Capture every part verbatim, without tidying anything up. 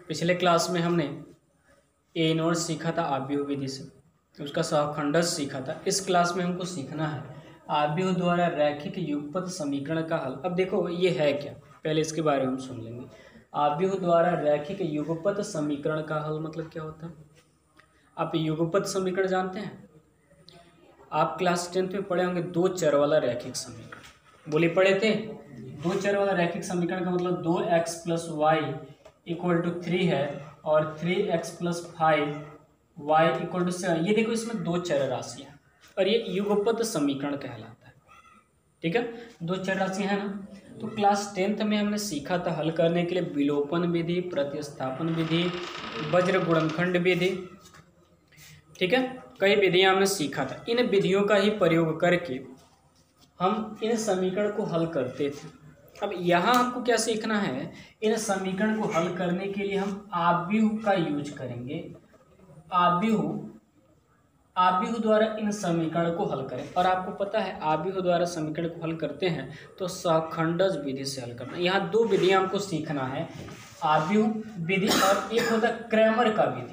पिछले क्लास में हमने ए इनवर्स सीखा था आव्यूह विधि से, उसका सहखंडज सीखा था। इस क्लास में हमको सीखना है आव्यूह द्वारा रैखिक युगपत समीकरण का हल। अब देखो ये है क्या, पहले इसके बारे में हम सुन लेंगे। आव्यूह द्वारा रैखिक युगपत समीकरण का हल मतलब क्या होता है? आप युगपत समीकरण जानते हैं? आप क्लास टेंथ में पढ़े होंगे दो चर वाला रैखिक समीकरण, बोले पढ़े थे। दो चर वाला रैखिक समीकरण का मतलब दो x plus y equal to three है और three x plus five y equal to seven. ये देखो इसमें दो चर राशियाँ और ये युगपत समीकरण कहलाता है। ठीक है, दो चर राशियाँ है ना। तो क्लास टेंथ में हमने सीखा था हल करने के लिए विलोपन विधि, प्रतिस्थापन विधि, वज्र गुणनखंड विधि। ठीक है, कई विधियां हमने सीखा था। इन विधियों का ही प्रयोग करके हम इन समीकरण को हल करते थे। अब यहाँ हमको क्या सीखना है, इन समीकरण को हल करने के लिए हम आव्यूह का यूज करेंगे। आव्यूह आव्यूह द्वारा इन समीकरण को हल करें। और आपको पता है आव्यूह द्वारा समीकरण को हल करते हैं तो सहखंडज विधि से हल करना। यहाँ दो विधियां हमको सीखना है, आव्यूह विधि और एक होता है क्रैमर का विधि।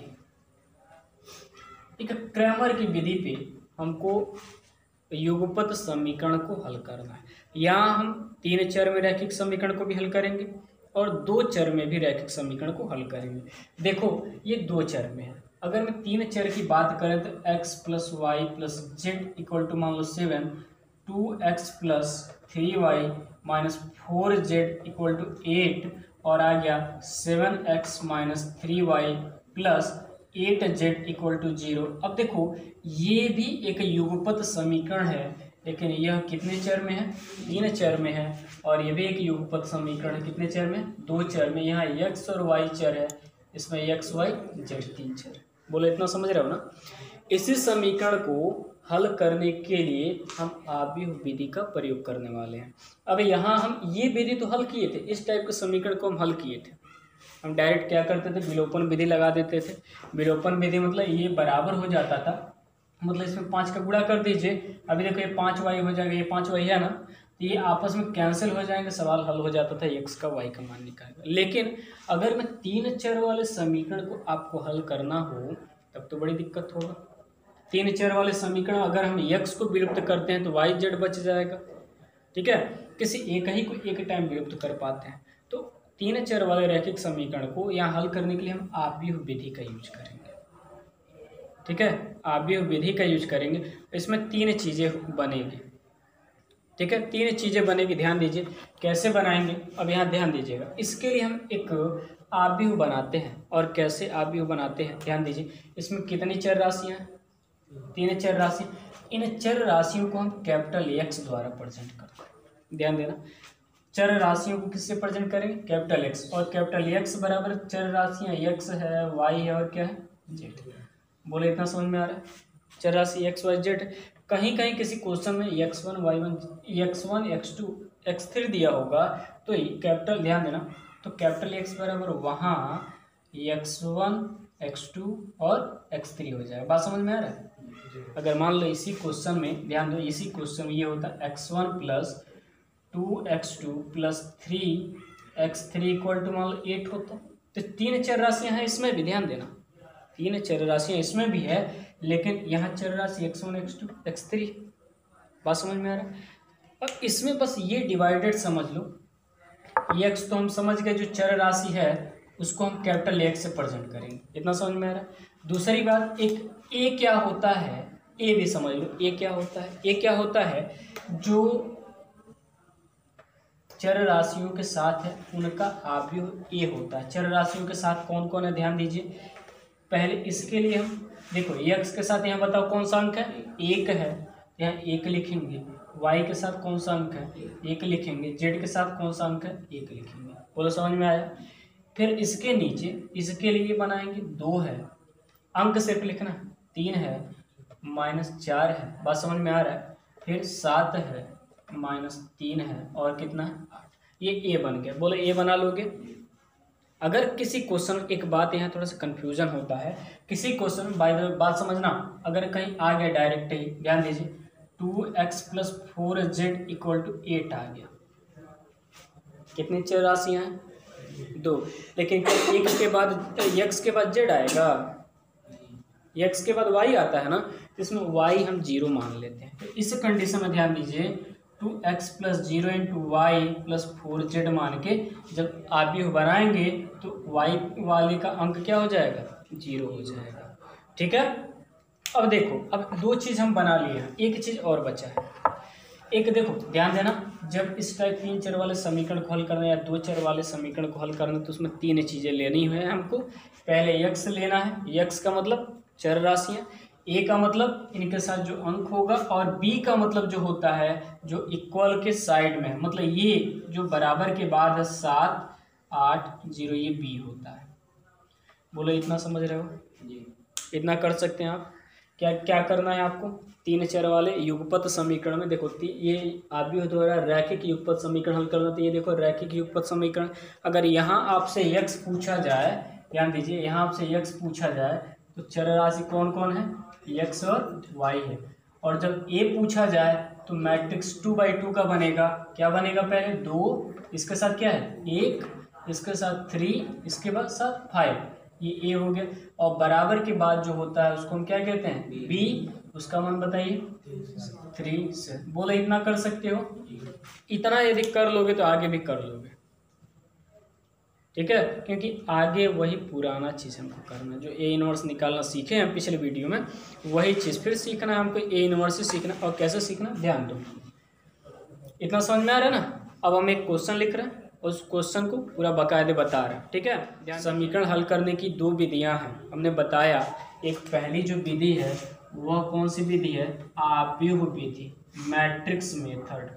एक क्रैमर की विधि पे हमको युगपत समीकरण को हल करना है। यहाँ हम तीन चर में रैखिक समीकरण को भी हल करेंगे और दो चर में भी रैखिक समीकरण को हल करेंगे। देखो ये दो चर में है, अगर मैं तीन चर की बात करें तो x plus y plus z equal to मान लो seven, two x plus three y minus four z equal to eight और आ गया seven x minus three y plus eight z equal to zero. अब देखो ये भी एक युगपत समीकरण है, लेकिन यह कितने चर में है? तीन चर में है। और यह भी एक युगपत समीकरण है, कितने चर में? दो चर में। यहाँ x और y चर है, इसमें x y z तीन चर। बोलो इतना समझ रहे हो ना। इसी समीकरण को हल करने के लिए हम आव्यूह विधि का प्रयोग करने वाले हैं। अब यहाँ हम ये विधि तो हल किए थे, इस टाइप के समीकरण को हम हल किए थे। हम डायरेक्ट क्या करते थे, विलोपन विधि लगा देते थे। विलोपन विधि मतलब ये बराबर हो जाता था, मतलब इसमें पाँच का गुणा कर दीजिए। अभी देखो ये पाँच वाई हो जाएगा, ये पाँच वाई है ना, तो ये आपस में कैंसिल हो जाएंगे, सवाल हल हो जाता था, एक्स का वाई का मान निकालेगा। लेकिन अगर मैं तीन चर वाले समीकरण को आपको हल करना हो तब तो बड़ी दिक्कत होगा। तीन चर वाले समीकरण अगर हम एक्स को विलुप्त करते हैं तो वाई जेड बच जाएगा। ठीक है, किसी एक ही को एक टाइम विलुप्त कर पाते हैं। तो तीन चर वाले रैखिक समीकरण को यहाँ हल करने के लिए हम आव्यूह विधि का यूज करेंगे। ठीक है, आव्यूह विधि का यूज करेंगे। इसमें तीन चीज़ें बनेगी। ठीक है, तीन चीज़ें बनेगी, ध्यान दीजिए कैसे बनाएंगे। अब यहाँ ध्यान दीजिएगा, इसके लिए हम एक आव्यूह बनाते हैं। और कैसे आव्यूह बनाते हैं ध्यान दीजिए। इसमें कितनी चर राशियाँ हैं? तीन चर राशि। इन चर राशियों को हम कैपिटल एक्स द्वारा प्रेजेंट करते हैं। ध्यान देना, चर राशियों को किससे प्रेजेंट करेंगे? Capital x. और कैपिटल एक्स बराबर चर राशियाँ एक्स है, वाई है और क्या है? जेड। बोले इतना समझ में आ रहा है? चर राशि एक्स वाई जेड। कहीं कहीं किसी क्वेश्चन में x one y one x one x two x three दिया होगा तो कैपिटल, ध्यान देना, तो कैपिटल एक्स बराबर वहाँ एक्स वन एक्स टू और एक्स थ्री हो जाएगा। बात समझ में आ रहा है? अगर मान लो इसी क्वेश्चन में, ध्यान दो, इसी क्वेश्चन में ये होता है x one plus two x two plus three x three equal to मान लो एट होता, तो तीन चर राशियाँ हैं इसमें भी, ध्यान देना, तीन चर राशियाँ इसमें भी है, लेकिन यहाँ चर राशि x one x two x three. बात समझ में आ रहा है? अब इसमें बस ये डिवाइडेड समझ लो, एक्स तो हम समझ गए, जो चर राशि है उसको हम कैपिटल एक्स से प्रेजेंट करेंगे। इतना समझ में आ रहा है? दूसरी बात, एक ए क्या होता है, ए भी समझ लो। ए क्या होता है? ए क्या होता है? जो चर राशियों के साथ है उनका आव्यूह ए होता है। चर राशियों के साथ कौन कौन है ध्यान दीजिए। पहले इसके लिए हम देखो एक्स के साथ यहाँ बताओ कौन सा अंक है? एक है, यहाँ एक लिखेंगे। वाई के साथ कौन सा अंक है? एक लिखेंगे। जेड के साथ कौन सा अंक है? एक लिखेंगे। बोलो समझ में आया? फिर इसके नीचे इसके लिए बनाएंगे, दो है, अंक सिर्फ लिखना, तीन है, माइनस चार है। बात समझ में आ रहा है? फिर सात है, माइनस तीन है और कितना है? आठ। ये ए बन गया। बोले ए बना लोगे। अगर किसी क्वेश्चन, एक बात यहाँ थोड़ा सा कंफ्यूजन होता है, किसी क्वेश्चन बाय द बात समझना, अगर कहीं आ गया डायरेक्ट ही, ध्यान दीजिए, two x plus four z equal to eight आ गया, कितनी चर राशियाँ हैं? दो। लेकिन क्या x के बाद x के बाद z आएगा? x के बाद y आता है ना, तो इसमें y हम जीरो मान लेते हैं। तो इस कंडीशन में ध्यान दीजिए, two x plus zero into y plus four z मान के जब आव्यूह बनाएंगे तो y वाले का अंक क्या हो जाएगा? जीरो हो जाएगा। ठीक है, अब देखो, अब दो चीज़ हम बना लिए हैं, एक चीज़ और बचा है। एक देखो, ध्यान देना, जब इस टाइप तीन चर वाले समीकरण को हल करना है या दो चर वाले समीकरण को हल करना है तो उसमें तीन चीज़ें लेनी है हमको। पहले x लेना है, x का मतलब चर राशियाँ, a का मतलब इनके साथ जो अंक होगा, और b का मतलब जो होता है जो इक्वल के साइड में है, मतलब ये जो बराबर के बाद है सात आठ जीरो, ये b होता है। बोलो इतना समझ रहे हो जी? इतना कर सकते हैं आप। क्या क्या करना है आपको? तीन चर वाले युगपत समीकरण में देखो, ये आव्यूह द्वारा रैखिक युगपत समीकरण हल करना, तो ये देखो रैखिक युगपत समीकरण। अगर यहाँ आपसे x पूछा जाए, ध्यान दीजिए, यहाँ आपसे x पूछा जाए तो चर राशि कौन कौन है? x और y है। और जब a पूछा जाए तो मैट्रिक्स टू बाई टू का बनेगा। क्या बनेगा? पहले दो, इसके साथ क्या है? एक, इसके साथ थ्री, इसके बाद साथ फाइव, ये a हो गया। और बराबर के बाद जो होता है उसको हम क्या कहते हैं? b। उसका मान बताइए? थ्री से। बोले इतना कर सकते हो? इतना यदि कर लोगे तो आगे भी कर लोगे। ठीक है, क्योंकि आगे वही पुराना चीज़ हमको करना है, जो ए इनवर्स निकालना सीखे हैं पिछले वीडियो में, वही चीज़ फिर सीखना है हमको। ए इनवर्स से सीखना, और कैसे सीखना ध्यान दो। इतना समझ में आ रहा है ना? अब हम एक क्वेश्चन लिख रहे हैं, उस क्वेश्चन को पूरा बाकायदे बता रहे हैं। ठीक है, समीकरण हल करने की दो विधियां हैं, हमने बताया। एक पहली जो विधि है वह कौन सी विधि है? आव्यूह विधि, मैट्रिक्स मेथड।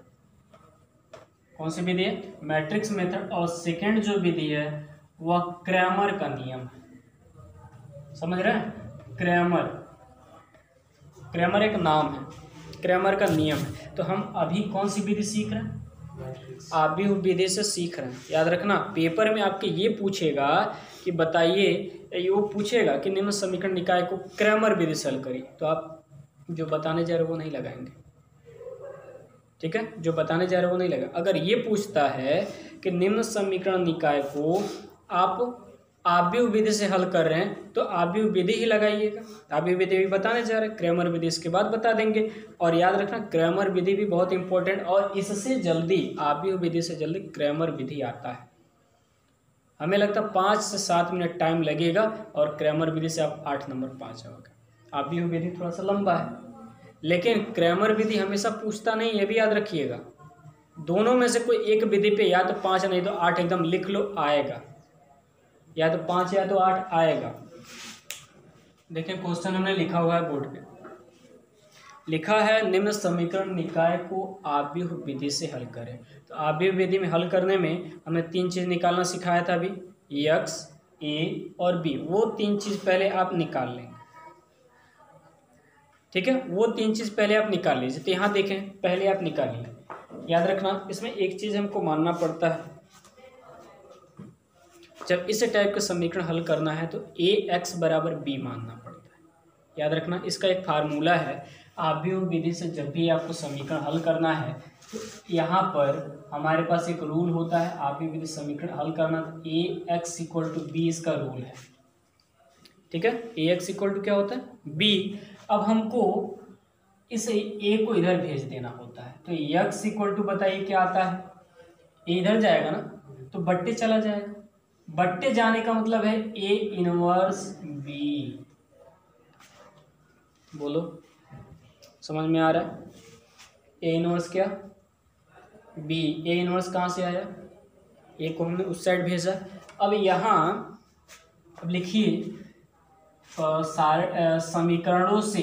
कौन सी विधि है? Matrix method. और सेकंड जो विधि है वह क्रैमर का नियम है। समझ रहे हैं? क्रैमर, क्रैमर एक नाम है, क्रैमर का नियम है। तो हम अभी कौन सी विधि सीख रहे हैं? आव्यूह विधि से सीख रहे हैं। याद रखना, पेपर में आपके ये पूछेगा कि बताइए, ये वो पूछेगा कि निम्न समीकरण निकाय को क्रैमर विधि से हल करिए, तो आप जो बताने जा रहे हो वो नहीं लगाएंगे। ठीक है, जो बताने जा रहे हो वो नहीं लगा। अगर ये पूछता है कि निम्न समीकरण निकाय को आप आव्यूह विधि से हल कर रहे हैं तो आव्यूह विधि ही लगाइएगा। आव्यूह विधि भी बताने जा रहे हैं, क्रैमर विधि इसके बाद बता देंगे। और याद रखना, क्रैमर विधि भी बहुत इंपॉर्टेंट, और इससे जल्दी, आव्यूह विधि से जल्दी क्रैमर विधि आता है। हमें लगता है पाँच से सात मिनट टाइम लगेगा, और क्रैमर विधि से आप आठ नंबर पाँच आओगे। आव्यूह विधि थोड़ा सा लंबा है, लेकिन क्रैमर विधि हमेशा पूछता नहीं, ये भी याद रखिएगा। दोनों में से कोई एक विधि पे या तो पाँच नहीं तो आठ एकदम लिख लो, आएगा। या तो पाँच या तो आठ आएगा। देखिए क्वेश्चन हमने लिखा हुआ है बोर्ड पे, लिखा है निम्न समीकरण निकाय को आव्यूह विधि से हल करें। तो आव्यूह विधि में हल करने में हमने तीन चीज़ निकालना सिखाया था अभी, x, a और b। वो तीन चीज़ पहले आप निकाल लेंगे। ठीक है, वो तीन चीज़ पहले आप निकाल लीजिए। तो यहाँ देखें, पहले आप निकालिए। याद रखना, इसमें एक चीज़ हमको मानना पड़ता है, जब इस टाइप का समीकरण हल करना है तो ए एक्स बराबर बी मानना पड़ता है। याद रखना, इसका एक फार्मूला है। आव्यूह विधि से जब भी आपको समीकरण हल करना है तो यहाँ पर हमारे पास एक रूल होता है। आव्यूह विधि समीकरण हल करना, a x equal to b इसका रूल है। ठीक है, ए एक्स इक्वल टू क्या होता है? बी। अब हमको इस ए को इधर भेज देना होता है, तो एक्स इक्वल टू बताइए क्या आता है? ए इधर जाएगा ना, तो बट्टे चला जाएगा। बट्टे जाने का मतलब है ए इनवर्स बी। बोलो, समझ में आ रहा है? ए इनवर्स क्या? बी। ए इनवर्स कहाँ से आया? ए को हमने उस साइड भेजा। अब यहाँ अब लिखिए, सारे समीकरणों से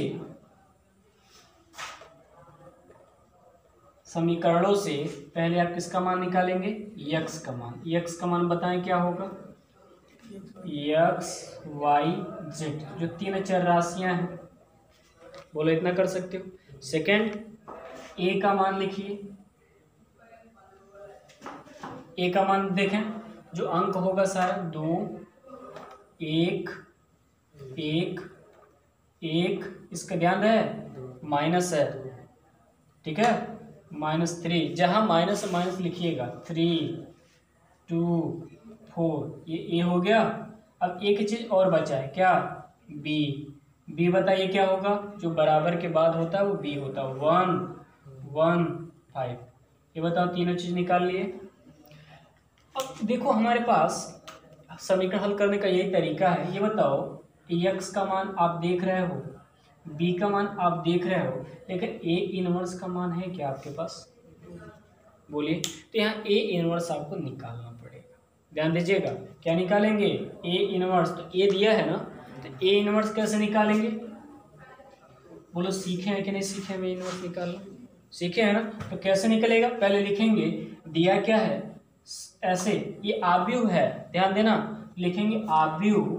समीकरणों से पहले आप किसका मान निकालेंगे? यक्स का मान। यक्स का मान बताएं क्या होगा? यक्स वाई जेड, जो तीन चर राशियां हैं। बोलो इतना कर सकते हो। सेकंड, ए का मान लिखिए। ए का मान देखें, जो अंक होगा सारा दो, एक, एक, एक, इसका ध्यान रहे माइनस है। ठीक है, माइनस थ्री, जहाँ माइनस है माइनस लिखिएगा। थ्री, टू, फोर, ये ए हो गया। अब एक चीज और बचा है, क्या? बी। बी बताइए क्या होगा? जो बराबर के बाद होता है वो बी होता है, वन वन फाइव। ये बताओ, तीनों चीज निकाल लिए। अब देखो हमारे पास समीकरण हल करने का यही तरीका है। ये बताओ, एक्स का मान आप देख रहे हो, बी का मान आप देख रहे हो, लेकिन ए इनवर्स का मान है क्या आपके पास? बोलिए। तो यहाँ ए इनवर्स आपको निकालना पड़ेगा। ध्यान दीजिएगा, क्या निकालेंगे? A inverse. तो ए दिया है ना, तो ए इनवर्स कैसे निकालेंगे? बोलो, सीखे हैं कि नहीं सीखे हैं? ए इनवर्स निकालना सीखे हैं ना? तो कैसे निकलेगा? पहले लिखेंगे, दिया क्या है ऐसे, ये आव्यूह है, ध्यान देना। लिखेंगे आव्यूह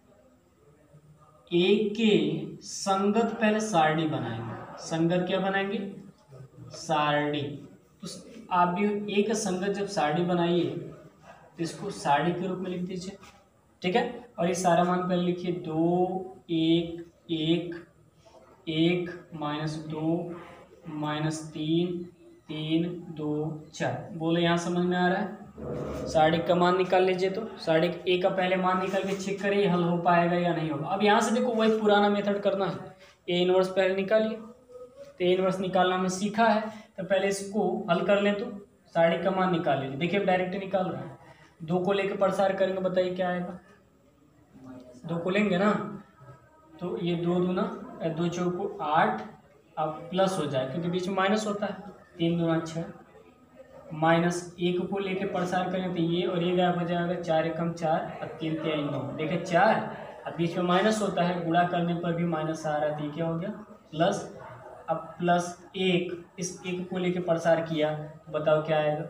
ए के संगत, पहले सारणी बनाएंगे। संगत क्या बनाएंगे? सारणी। तो आव्यूह ए का संगत जब सारणी बनाइए तो इसको सारणी के रूप में लिख दीजिए, ठीक है। और ये सारा मान पहले लिखिए, दो एक एक एक माइनस दो माइनस तीन तीन दो चार। बोले यहाँ समझ में आ रहा है? सारणी का मान निकाल लीजिए। तो सारणी ए का पहले मान निकाल के चेक करिए हल हो पाएगा या नहीं होगा। अब यहाँ से देखो वही पुराना मेथड करना है। ए इनवर्स पहले निकालिए, तो ए इनवर्स निकालना हमें सीखा है, तो पहले इसको हल कर लें। तो सारणी का मान निकाल लीजिए। देखिए डायरेक्ट निकाल रहा है, दो को लेकर प्रसार करेंगे, बताइए क्या आएगा? दो को लेंगे ना, तो ये दो दूना दो चौको आठ, अब प्लस हो जाए क्योंकि बीच में माइनस होता है, तीन दूना छः, माइनस एक को लेके प्रसार करें तो ये और ये गायब हो जाएगा, चार एकम चार और तीन तीन नौ। देखिए चार, अब बीच में माइनस होता है, गुणा करने पर भी माइनस आ रहा है, तो क्या हो गया? प्लस। अब प्लस एक, इस एक को लेके प्रसार किया तो बताओ क्या आएगा?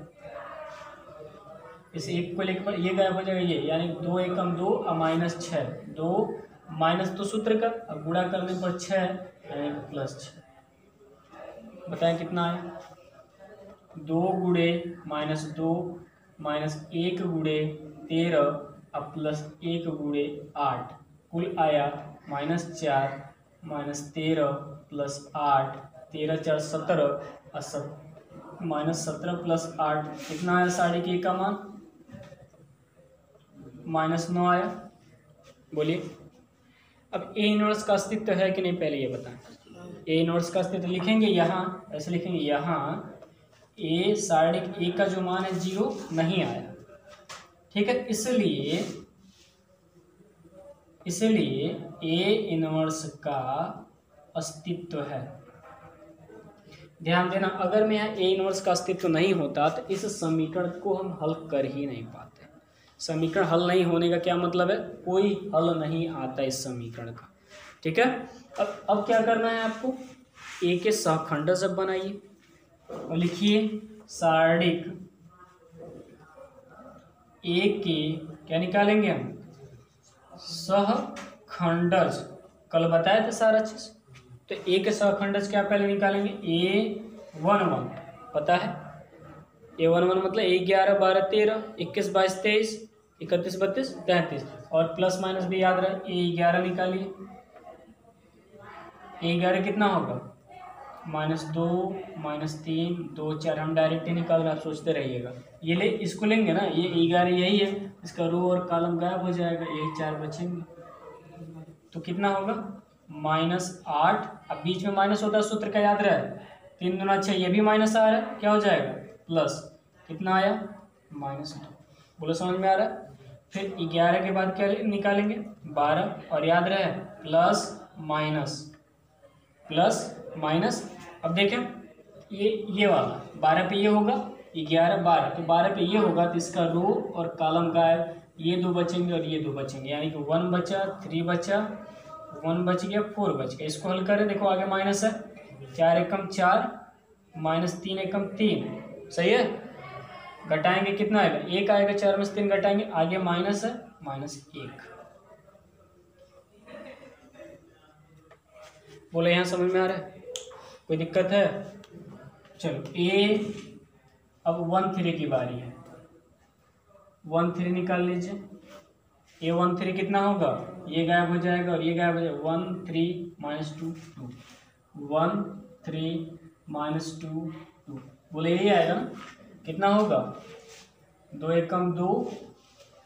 इस एक को लेकर ये गायब हो जाएगा, ये यानी दो एकम दो और माइनस छः, दो माइनस तो सूत्र का, अब गुणा करने पर छः यानी प्लस छः। बताएं कितना आया? दो गुणे माइनस दो माइनस एक गुणे तेरह अब प्लस एक गुणे आठ, कुल आया माइनस चार माइनस तेरह प्लस आठ, तेरह चार सत्रह और सब माइनस सत्रह प्लस आठ कितना आया? साढ़े के का मान माइनस नौ आया। बोलिए, अब ए इनवर्स का अस्तित्व है कि नहीं पहले ये बताएं। ए इनवर्स का अस्तित्व लिखेंगे यहाँ, ऐसे लिखेंगे यहाँ ए साढ़े ए का जो मान है जीरो नहीं आया, ठीक है। इसलिए इसलिए ए इनवर्स का अस्तित्व है। ध्यान देना, अगर मैं यहाँ ए इनवर्स का अस्तित्व नहीं होता तो इस समीकरण को हम हल कर ही नहीं पाते। समीकरण हल नहीं होने का क्या मतलब है? कोई हल नहीं आता इस समीकरण का, ठीक है। अब अब क्या करना है आपको? ए के सहखंड जब बनाइए और लिखिए सारणिक ए के क्या निकालेंगे हम? सहखंडज। कल बताया था सारा चीज। तो ए के सहखंडज क्या पहले निकालेंगे? ए वन वन पता है, ए वन वन मतलब एक ग्यारह बारह तेरह इक्कीस बाईस तेईस इकतीस बत्तीस तैंतीस, और प्लस माइनस भी याद रहे। ए ग्यारह निकालिए, ए ग्यारह कितना होगा? माइनस दो माइनस तीन दो चार, हम डायरेक्ट ही निकाल रहे, आप सोचते रहिएगा। ये ले इसको लेंगे ना, ये ग्यारह यही है, इसका रो और कॉलम गायब हो जाएगा, यही चार बचेंगे। तो कितना होगा? माइनस आठ, अब बीच में माइनस होता है सूत्र का याद रहे, तीन दूना छः, ये भी माइनस आ रहा है, क्या हो जाएगा? प्लस। कितना आया? माइनस दो। बोलो समझ में आ रहा है? फिर ग्यारह के बाद क्या निकालेंगे? बारह, और याद रहे प्लस माइनस प्लस माइनस। अब देखें ये ये वाला बारह पे ये होगा, ग्यारह बारह, तो बारह पे ये होगा तो इसका रो और कॉलम गायब, ये दो बचेंगे और ये दो बचेंगे, यानी कि वन बचा, थ्री बचा, वन बच गया, फोर बच गया। इसको हल करें, देखो आगे माइनस है, चार एकम चार माइनस तीन एकम तीन, सही है। घटाएंगे कितना आएगा? एक आएगा, चार में से तीन घटाएंगे, आगे माइनस है, माइनस एक। बोले यहाँ समझ में आ रहा है? कोई दिक्कत है? चलो ए, अब वन थ्री की बारी है, वन थ्री निकाल लीजिए। ए वन थ्री कितना होगा? ये गायब हो जाएगा और ये गायब हो जाएगा, one three minus two two, one three minus two two. बोले यही आएगा ना? कितना होगा? दो एकम दो,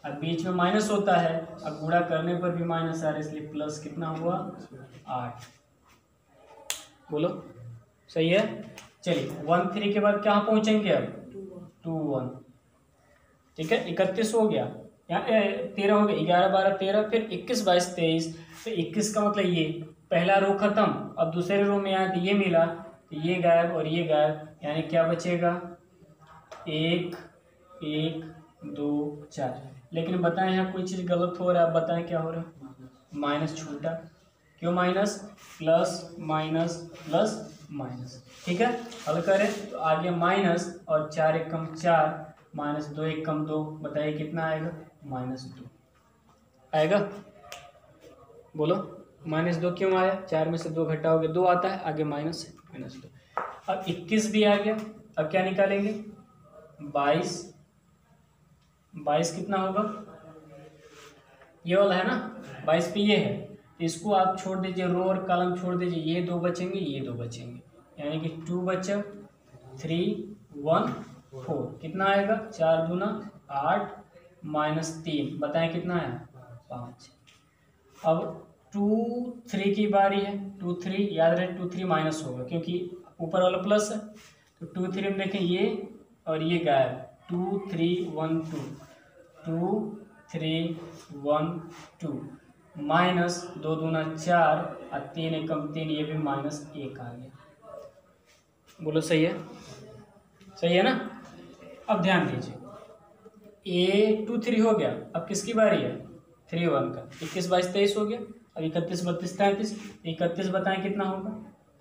अब बीच में माइनस होता है, अब गुणा करने पर भी माइनस आ रहा है, इसलिए प्लस कितना हुआ आठ। बोलो सही है। चलिए वन थ्री के बाद कहाँ पहुंचेंगे अब टू वन। ठीक है, इकतीस हो गया, यहाँ तेरह हो गया, ग्यारह बारह तेरह, फिर इक्कीस बाईस तेईस। तो इक्कीस का मतलब ये पहला रो खत्म, अब दूसरे रो में आया तो ये मिला, तो ये गायब और ये गायब, यानी क्या बचेगा एक एक दो चार। लेकिन बताएं यहाँ कोई चीज़ गलत हो रहा है, आप बताएं क्या हो रहा है, माइनस छूटा। क्यों minus, plus minus plus minus. ठीक है, हल करें तो आगे माइनस और चार एक कम चार, माइनस दो एक कम दो, बताइए कितना आएगा माइनस दो आएगा। बोलो माइनस दो क्यों आया, चार में से दो घटाओगे दो आता है, आगे माइनस है माइनस दो। अब इक्कीस भी आ गया, अब क्या निकालेंगे बाईस, बाईस कितना होगा ये वाला है ना, बाईस पे ये है, इसको आप छोड़ दीजिए, रो और कॉलम छोड़ दीजिए, ये दो बचेंगे ये दो बचेंगे, यानी कि टू बचा, थ्री वन फोर, कितना आएगा चार दूना आठ माइनस तीन, बताएं कितना है पाँच। अब टू थ्री की बारी है, टू थ्री याद रहे टू थ्री माइनस होगा क्योंकि ऊपर वाला प्लस है, तो टू थ्री में देखें ये और ये गायब, two three one two, two three one two, minus दो दूना चार और तीन एकम तीन, ये भी माइनस एक आ गया। बोलो सही है, सही है ना। अब ध्यान दीजिए, ए टू थ्री हो गया, अब किसकी बारी है थ्री वन का, इक्कीस बाईस तेईस हो गया, अब इकतीस बत्तीस तैंतीस, इकतीस बताएं कितना होगा,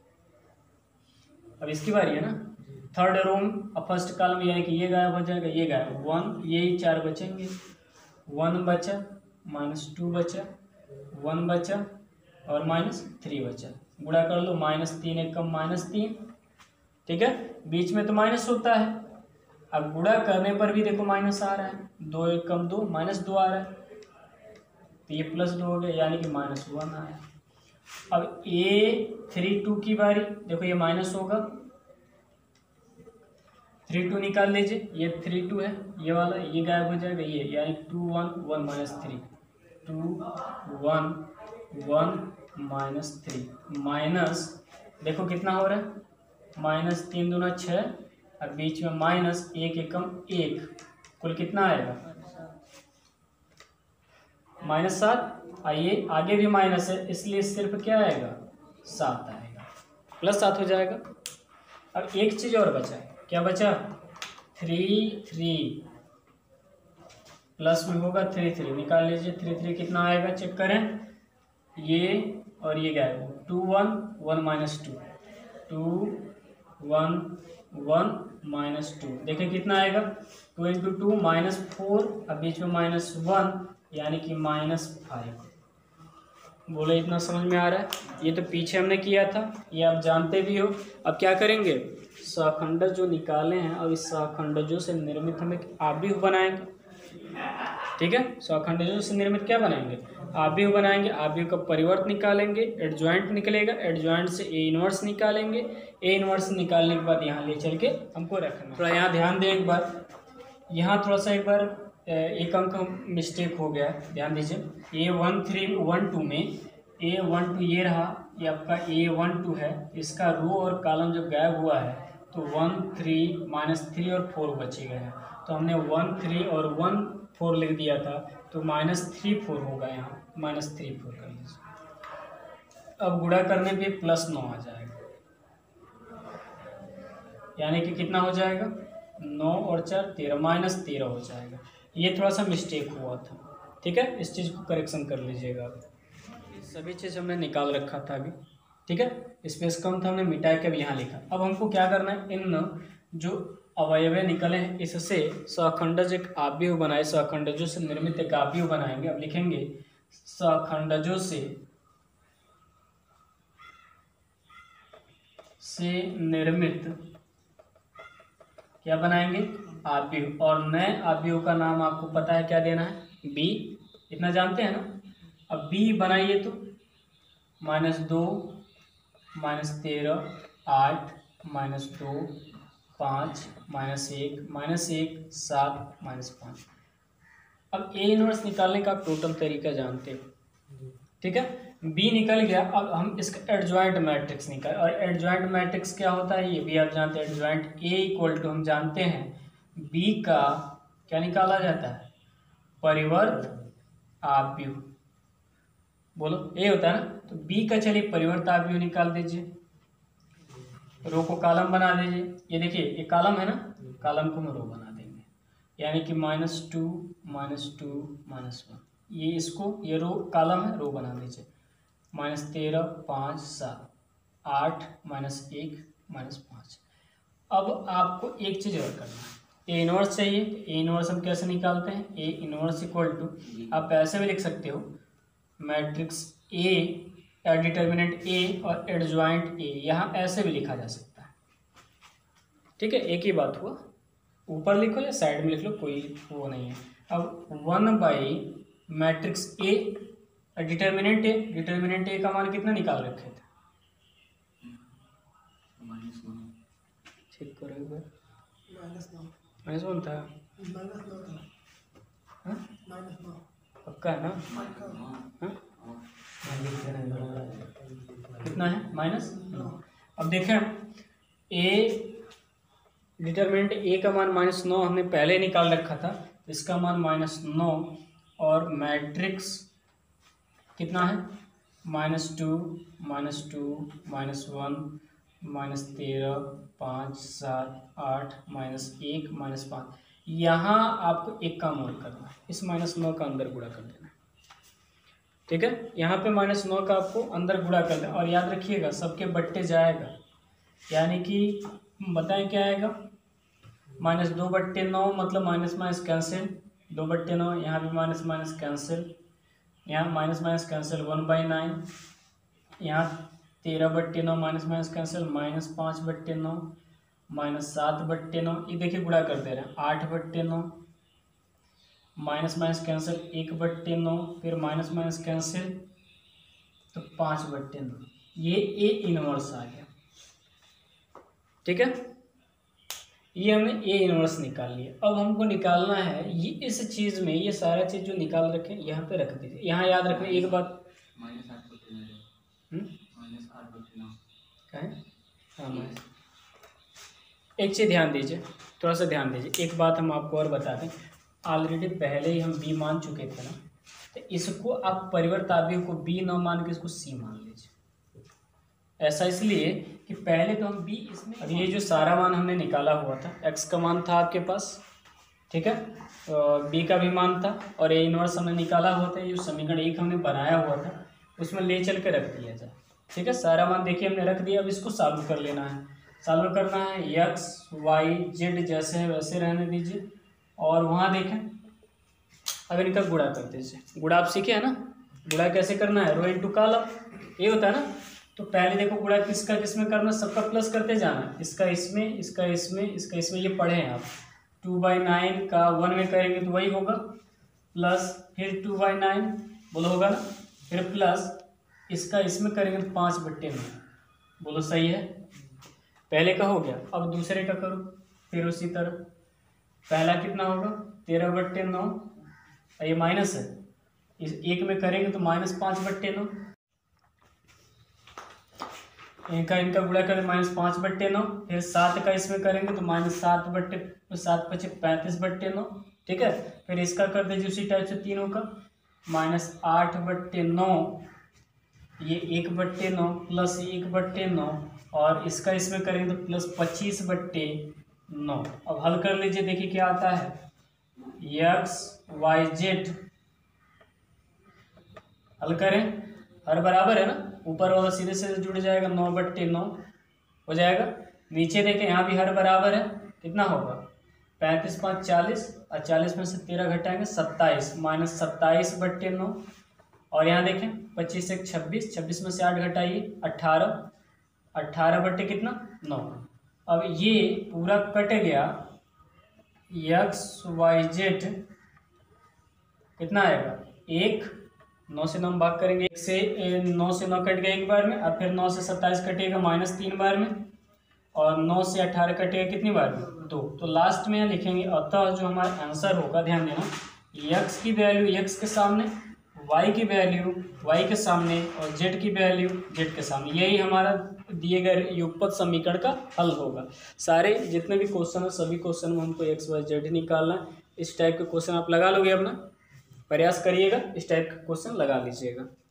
अब इसकी बारी है ना, थर्ड रूम अब फर्स्ट कॉलम, यानी कि ये गायब हो जाएगा ये गायब, वन ये चार बचेंगे, वन बचा माइनस टू बचा, वन बचा और माइनस थ्री बचा, गुणा कर लो, माइनस तीन एक कम माइनस तीन। ठीक है, बीच में तो माइनस होता है, अब गुणा करने पर भी देखो माइनस आ रहा है, दो एक कम दो माइनस दो आ रहा है, तो ये प्लस दो हो गया, यानी कि माइनस वन आया। अब ए थ्री टू की बारी, देखो ये माइनस होगा, थ्री टू निकाल लीजिए, ये थ्री टू है, ये वाला ये गायब हो जाएगा, ये यानी two one one minus three, two one one minus three, minus देखो कितना हो रहा है माइनस तीन दूना छः और बीच में माइनस एक एकम एक, कुल कितना आएगा माइनस सात। आइए आगे भी माइनस है, इसलिए सिर्फ क्या आएगा सात आएगा, प्लस सात हो जाएगा। अब एक चीज़ और बचा है, क्या बचा थ्री थ्री, प्लस में होगा थ्री थ्री, निकाल लीजिए, थ्री थ्री कितना आएगा चेक करें, ये और ये क्या है two one one minus two, two one one minus two, देखें कितना आएगा two into two minus four, अब बीच में माइनस वन यानी कि माइनस फाइव। बोले इतना समझ में आ रहा है, ये तो पीछे हमने किया था, ये आप जानते भी हो। अब क्या करेंगे, सहखंडज जो निकाले हैं और इस सहखंडजों से निर्मित हम एक आव्यूह बनाएंगे। ठीक है, सहखंडजों से निर्मित क्या बनाएंगे आव्यूह बनाएंगे, आव्यूह का परिवर्त निकालेंगे, एडजॉइंट निकलेगा, एडजॉइंट से ए इनवर्स निकालेंगे, ए इनवर्स निकालने के बाद यहाँ ले चल के हमको रखना। थोड़ा यहाँ ध्यान दें एक बार, यहाँ थोड़ा सा एक बार एक अंक मिस्टेक हो गया, ध्यान दीजिए, A one three one two में ए वन टू ये रहा, ये आपका ए वन टू है, इसका रो और कॉलम जब गायब हुआ है तो वन थ्री माइनस थ्री और फोर बचे गए हैं, तो हमने वन थ्री और वन फोर लिख दिया था, तो माइनस थ्री फोर होगा, यहाँ माइनस थ्री फोर कर लीजिए। अब गुणा करने पे प्लस नौ आ जाएगा, यानी कि कितना हो जाएगा नौ और चार तेरह, माइनस तेरह हो जाएगा। ये थोड़ा सा मिस्टेक हुआ था, ठीक है, इस चीज़ को करेक्शन कर लीजिएगा। ये सभी चीज़ हमने निकाल रखा था अभी, ठीक है, स्पेस कम था हमने मिटा के भी यहाँ लिखा। अब हमको क्या करना है, इन जो अवयव निकले हैं इससे सहखंडज एक आव्यूह बनाए, सहखंडजों से निर्मित एक आव्यूह बनाएंगे। अब लिखेंगे सहखंडजों से से निर्मित क्या बनाएंगे आव्यूह, और नए आव्यूह का नाम आपको पता है क्या देना है बी, इतना जानते हैं ना। अब बी बनाइए तो माइनस दो माइनस तेरह आठ माइनस दो पाँच माइनस एक माइनस एक सात माइनस पाँच, अब ए इनवर्स निकालने का आप टोटल तरीका जानते हो, ठीक है। बी निकल गया, अब हम इसका एडजॉइंट मैट्रिक्स निकाल, और एडजॉइंट मैट्रिक्स क्या होता है ये भी आप जानते हैं। एडजॉइंट ए इक्वल टू हम जानते हैं बी का क्या निकाला जाता है, परिवर्त आव्यूह। बोलो ए होता है ना, तो बी का चलिए परिवर्त आव्यूह निकाल दीजिए, रो को कॉलम बना दीजिए। ये देखिए ये कॉलम है ना, कॉलम को हम रो बना देंगे, यानी कि minus two minus two minus one, ये इसको ये रो कॉलम है, रो बना दीजिए। माइनस तेरह पाँच सात आठ माइनस एक माइनस पाँच। अब आपको एक चीज़ और करना है, ए इनवर्स चाहिए। ए इनवर्स हम कैसे निकालते हैं, ए इनवर्स इक्वल टू आप ऐसे भी लिख सकते हो मैट्रिक्स ए या डिटर्मिनेंट ए और एडजॉइंट ए, यहाँ ऐसे भी लिखा जा सकता है, ठीक है। एक ही बात हुआ, ऊपर लिखो या साइड में लिख लो, कोई वो नहीं है। अब one by matrix A determinant A, determinant A का मान कितना निकाल रखे थे, चेक करो एक बार, माइनस वन था, पक्का है ना, कितना है माइनस नौ। अब देखें ए डिटरमिनेंट ए का मान माइनस नौ हमने पहले निकाल रखा था, इसका मान माइनस नौ, और मैट्रिक्स कितना है minus two minus two minus one minus तेरह पाँच सात आठ माइनस एक माइनस पाँच। यहाँ आपको एक काम और करना है, इस माइनस नौ का अंदर गुणा कर देना है, ठीक है। यहाँ पे माइनस नौ का आपको अंदर गुणा कर देना, और याद रखिएगा सबके बट्टे जाएगा, यानी कि बताएं क्या आएगा, माइनस दो बट्टे नौ मतलब माइनस माइनस कैंसिल, दो बट्टे नौ, यहाँ भी माइनस माइनस कैंसिल, यहाँ minus minus cancel one by nine, यहाँ तेरह बट्टे नौ माइनस माइनस कैंसिल, माइनस पाँच बट्टे नौ माइनस सात बट्टे नौ, ये देखिए गुणा कर दे रहे हैं, आठ बट्टे नौ माइनस माइनस कैंसिल एक बट्टे नौ, फिर माइनस माइनस कैंसिल तो पाँच बट्टे नौ, ये ए इनवर्स आ गया, ठीक है। ये हमने ए इनवर्स निकाल लिया। अब हमको निकालना है ये इस चीज़ में, ये सारा चीज़ जो निकाल रखे यहाँ पे रख दीजिए। यहाँ याद रखना एक बात, माइनस आठ बट्टे नौ, माइनस आठ बट्टे नौ क्या है, हाँ माइनस। एक चीज़ ध्यान दीजिए, थोड़ा सा ध्यान दीजिए, एक बात हम आपको और बता दें, ऑलरेडी पहले ही हम बी मान चुके थे ना, तो इसको आप परिवर्त आव्यूह को बी न मान के इसको सी मान लीजिए। ऐसा इसलिए कि पहले तो हम बी इसमें, अब ये जो सारा मान हमने निकाला हुआ था, एक्स का मान था आपके पास, ठीक है, बी का भी मान था, और ए इनवर्स हमने निकाला हुआ था, जो समीकरण एक हमने बनाया हुआ था उसमें ले चल के रख दिया जाए, ठीक है। सारा मान देखिए हमने रख दिया, अब इसको सॉल्व कर लेना है। सॉल्व करना है एक्स वाई जेड जैसे है वैसे रहने दीजिए, और वहाँ देखें अब इनका गुणा कर दीजिए। गुणा आप सीखे हैं ना, गुणा कैसे करना है, रो इंटू कॉलम, ये होता है ना। तो पहले देखो गुणा किसका किसमें करना, सबका प्लस करते जाना, इसका इसमें इसका इसमें इसका इसमें, ये पढ़े हैं आप। टू बाई नाइन का वन में करेंगे तो वही होगा, प्लस फिर टू बाई नाइन बोलो होगा ना, फिर प्लस इसका इसमें करेंगे तो पाँच बट्टे में, बोलो सही है। पहले का हो गया, अब दूसरे का करो, फिर उसी तरह पहला कितना होगा तेरह बट्टे नौ, ये माइनस है, इस एक में करेंगे तो माइनस पाँच बट्टे नौ, इनका इनका गुणा करें माइनस पाँच बट्टे नौ, फिर सात का इसमें करेंगे तो माइनस सात बट्टे तो सात पचे पैंतीस बट्टे नौ, ठीक है। फिर इसका कर दीजिए उसी टाइप से तीनों का, माइनस आठ बट्टे नौ, ये एक बट्टे नौ प्लस एक बट्टे नौ, और इसका इसमें करेंगे तो प्लस पच्चीस बट्टे नौ। अब हल कर लीजिए, देखिए क्या आता है, एक्स वाई जेड, हल करें, हर बराबर है ना, ऊपर वाला सीधे से जुड़ जाएगा, नौ बट्टे नौ हो जाएगा। नीचे देखें यहाँ भी हर बराबर है, कितना होगा पैंतीस पाँच चालीस, और चालीस में से तेरह घटाएंगे सत्ताईस, माइनस सत्ताईस बट्टे नौ, और यहाँ देखें पच्चीस एक छब्बीस, छब्बीस में से आठ घटाइए अट्ठारह, अट्ठारह बट्टे कितना नौ। अब ये पूरा कट गया, एक्स वाई जेड कितना आएगा एक, नौ से नौ भाग करेंगे, एक से नौ से नौ कट गया एक बार में, अब फिर नौ से सत्ताईस कटेगा माइनस तीन बार में, और नौ से अठारह कटेगा कितनी बार में दो। तो लास्ट में लिखेंगे, अतः जो हमारा आंसर होगा ध्यान देना, यक्स की वैल्यू यक्स के सामने, वाई की वैल्यू वाई के सामने और जेड की वैल्यू जेड के सामने। यही हमारा दिए गए युगपत समीकरण का हल होगा। सारे जितने भी क्वेश्चन है सभी क्वेश्चन में हमको एक्स वाई जेड निकालना है। इस टाइप के क्वेश्चन आप लगा लोगे, अपना प्रयास करिएगा, इस टाइप का क्वेश्चन लगा लीजिएगा।